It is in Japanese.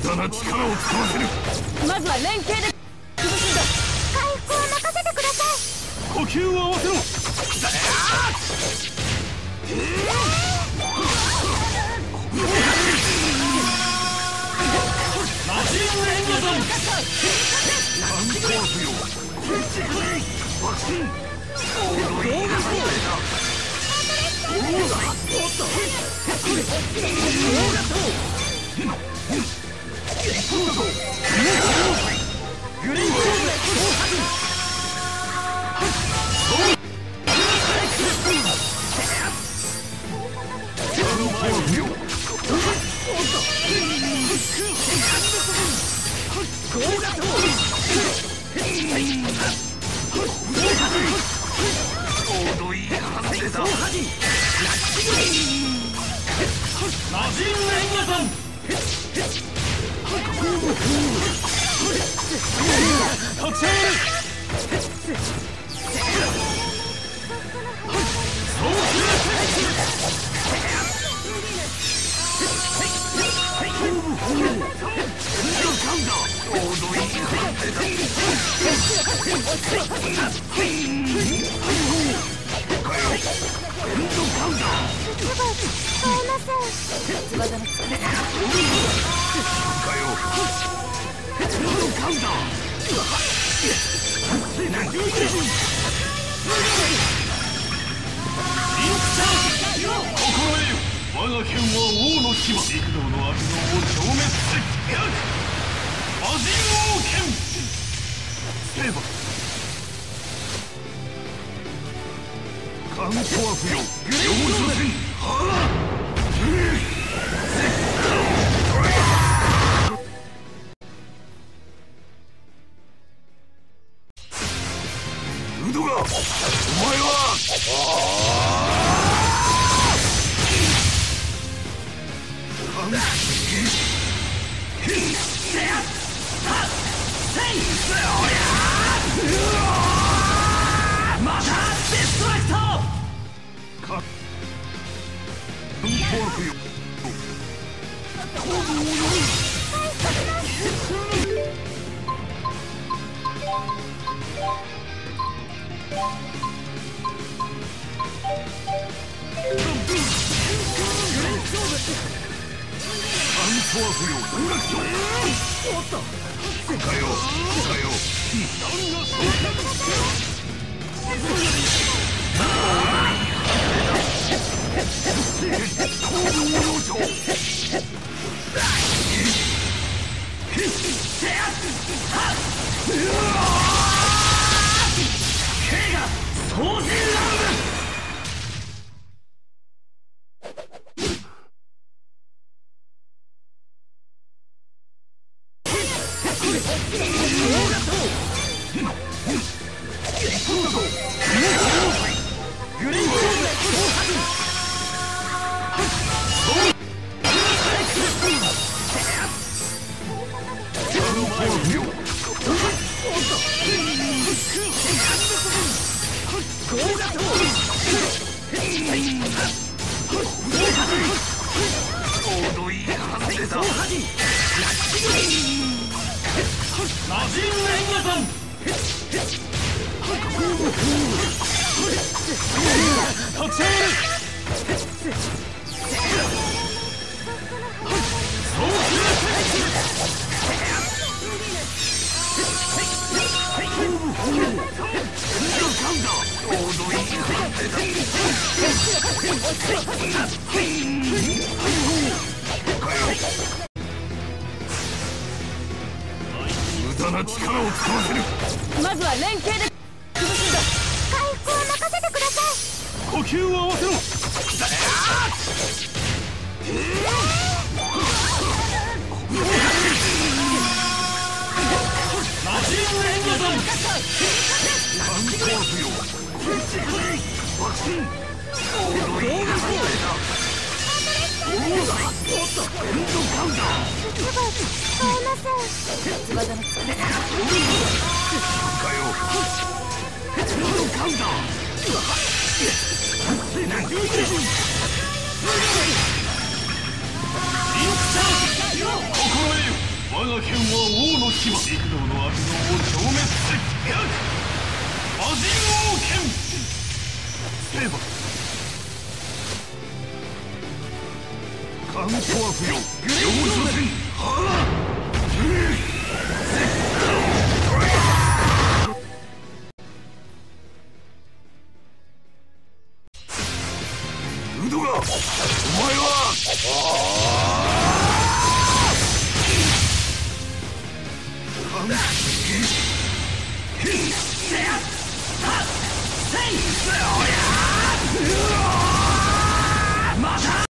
駄な力を使わせる。 まずは連携で崩すんだ。 回復を任せてください。 呼吸を合わせろ。マジンレンガゾン観光不要ワクチングリーン我が剣は王の牙。陸道の悪道を消滅せっ魔人王剣成敗。観光は不要。両者戦はあウドがお前はまたデストラクトか不要。おっとかよ無駄な力を使わせる。 まずは連携で崩すんだ。 回復を任せてください。 呼吸を合わせろ。マジンレンガゾン観光不要ワクチンが剣は王の牙。幾度の悪能を消滅する。魔人王剣。成敗。カンコア不要。両所戦。ウドが、お前は。せやっせいせや